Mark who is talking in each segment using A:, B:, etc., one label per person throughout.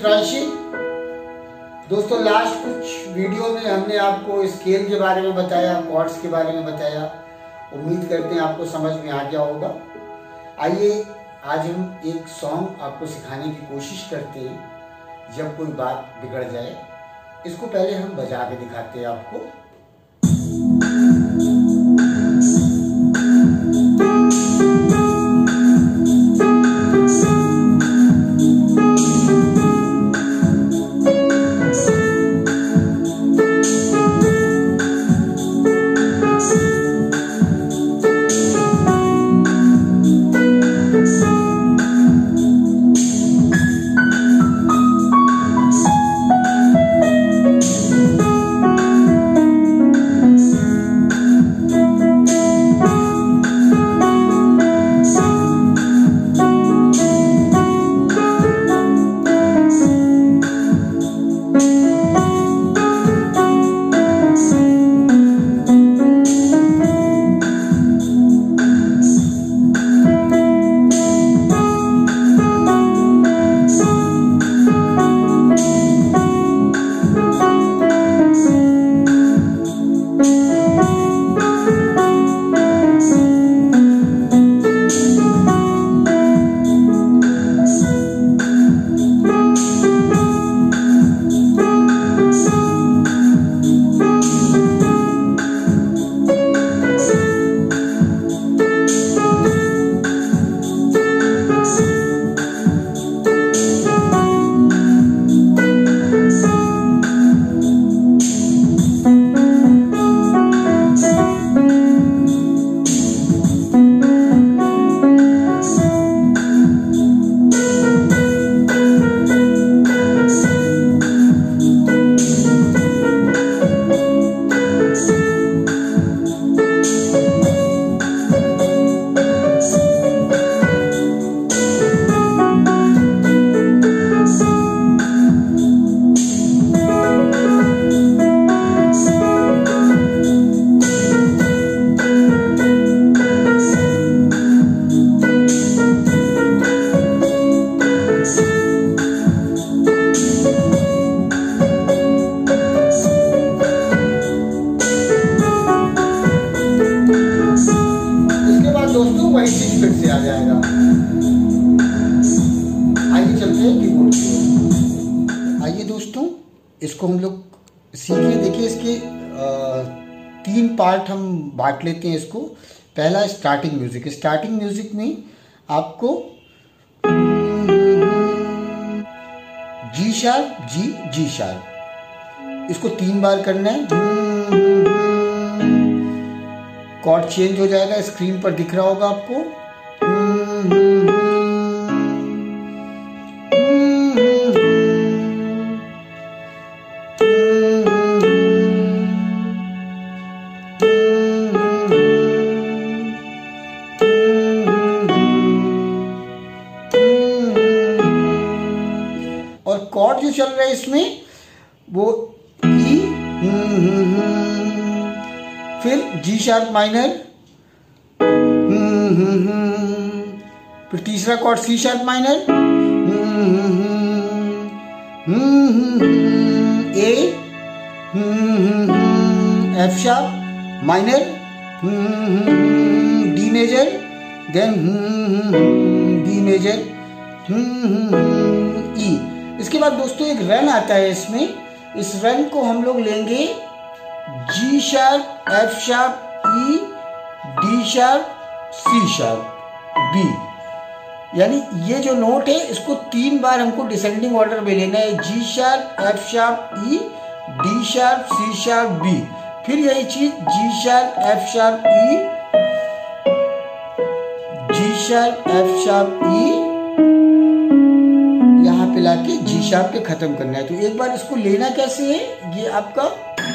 A: चित्रांशी। दोस्तों लास्ट कुछ वीडियो में हमने आपको स्केल के बारे में बताया, कॉर्ड्स के बारे में बताया। उम्मीद करते हैं आपको समझ में आ गया होगा। आइए आज हम एक सॉन्ग आपको सिखाने की कोशिश करते हैं। जब कोई बात बिगड़ जाए, इसको पहले हम बजा के दिखाते हैं आपको। दोस्तों वही चीज फिर से आ जाएगा। आइए चलते हैं कीबोर्ड की। आइए दोस्तों इसको हम लोग सीखिए। देखिए इसके 3 पार्ट हम बांट लेते हैं इसको। पहला स्टार्टिंग म्यूजिक। स्टार्टिंग म्यूजिक में आपको जी शार्प, जी शार्प, इसको 3 बार करना है। कॉर्ड चेंज हो जाएगा, स्क्रीन पर दिख रहा होगा आपको। और कॉर्ड जो चल रहा है इसमें वो ई, फिर जी शार्प माइनर, फिर तीसरा chord C sharp minor, A, F sharp minor, D major, then B major, E. इसके बाद दोस्तों एक रन आता है इसमें। इस रन को हम लोग लेंगे G sharp, F sharp, E, D sharp, C sharp, B. यानी ये जो नोट है इसको 3 बार हमको डिसेंडिंग ऑर्डर में लेना है। G sharp, F sharp, E, D sharp, C sharp, B. फिर यही चीज G sharp, F sharp, E, G sharp, F sharp, E, यहाँ पे लाके जी शार्प पे खत्म करना है। तो एक बार इसको लेना कैसे है, ये आपका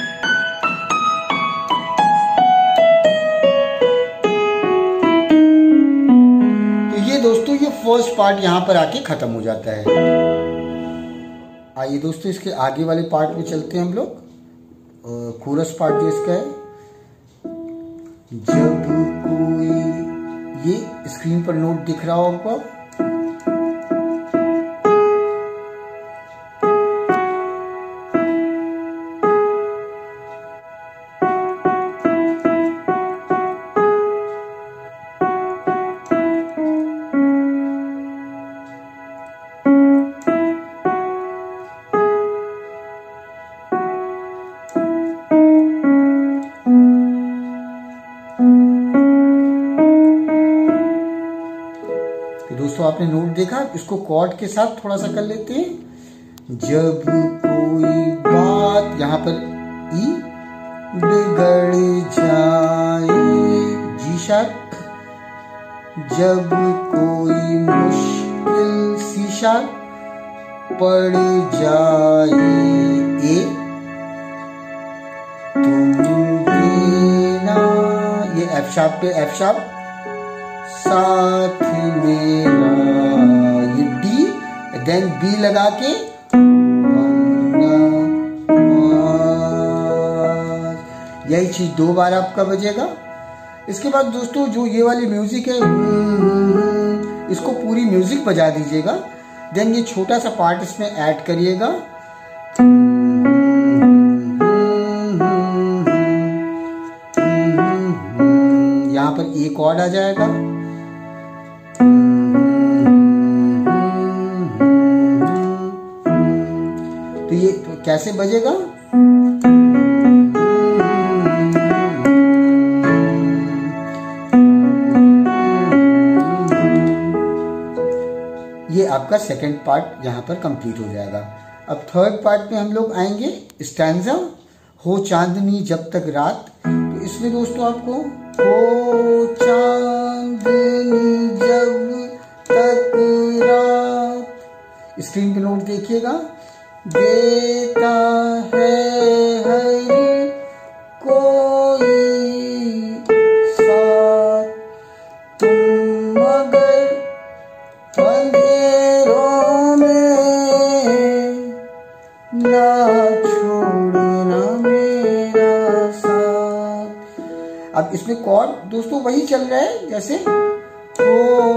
A: दोस्तों ये फर्स्ट पार्ट यहाँ पर आके खत्म हो जाता है। आइए दोस्तों इसके आगे वाले पार्ट में चलते हैं हम लोग। कोरस पार्ट जो इसका है, जब कोई, ये स्क्रीन पर नोट दिख रहा हो आपको। तो दोस्तों आपने नोट देखा, इसको कॉर्ड के साथ थोड़ा सा कर लेते हैं। जब कोई बात, यहाँ पर ई बिगड़ जाए, जी शार्प। जब कोई मुश्किल, सी शार्प पड़ जाए, ए। तुम बिना, ये एफ शार्प पे एफ शार्प, साथ मेरा, ये डी, देन बी लगा के यही चीज 2 बार आपका बजेगा। इसके बाद दोस्तों जो ये वाली म्यूजिक है, इसको पूरी म्यूजिक बजा दीजिएगा। देन ये छोटा सा पार्ट इसमें ऐड करिएगा। यहाँ पर एक कॉर्ड आ जाएगा। तो ये कैसे बजेगा, ये आपका सेकंड पार्ट यहाँ पर कंप्लीट हो जाएगा। अब थर्ड पार्ट में हम लोग आएंगे स्टैंजा, हो चांदनी जब तक रात। तो इसमें दोस्तों आपको हो चांदनी जब तक रात, स्क्रीन पे नोट देखिएगा। देता है हर कोई साथ, तुम मगर अंधेरों में ना छोड़ना मेरा साथ। अब इसमें कॉर्ड दोस्तों वही चल रहा है जैसे हो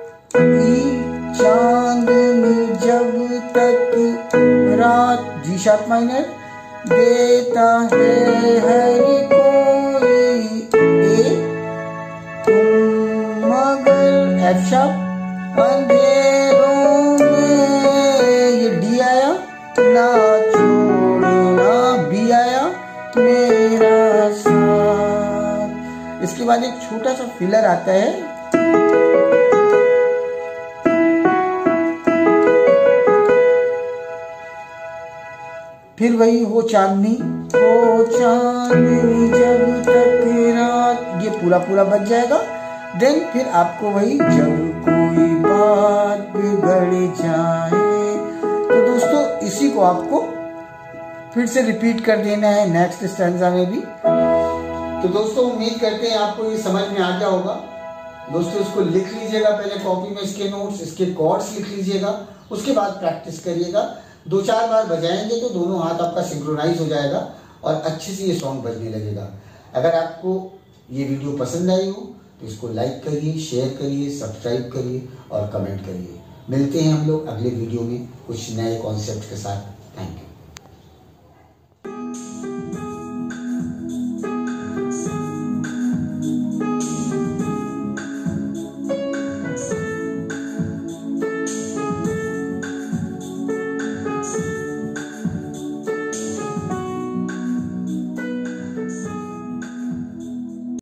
A: चांदनी जब तक रात, जी शार्प माइनर, देता है हर कोई, ए, तुम मगर, एफ शार्प, अंधेरों में, ये डी आया, ना छोड़ना, बी आया, मेरा साथ। इसके बाद एक छोटा सा फिलर आता है, फिर वही हो चांदनी जब तक रात, ये पूरा पूरा बच जाएगा। देन फिर आपको वही जब कोई बात बिगड़ जाए। तो दोस्तों इसी को आपको फिर से रिपीट कर देना है नेक्स्ट स्टैंजा में भी। तो दोस्तों उम्मीद करते हैं आपको ये समझ में आ गया होगा। दोस्तों इसको लिख लीजिएगा पहले कॉपी में, इसके नोट्स, इसके कॉर्ड्स लिख लीजिएगा, उसके बाद प्रैक्टिस करिएगा। 2-4 बार बजाएंगे तो दोनों हाथ आपका सिंक्रोनाइज हो जाएगा और अच्छे से ये सॉन्ग बजने लगेगा। अगर आपको ये वीडियो पसंद आई हो तो इसको लाइक करिए, शेयर करिए, सब्सक्राइब करिए और कमेंट करिए। मिलते हैं हम लोग अगले वीडियो में कुछ नए कॉन्सेप्ट के साथ। Thank you.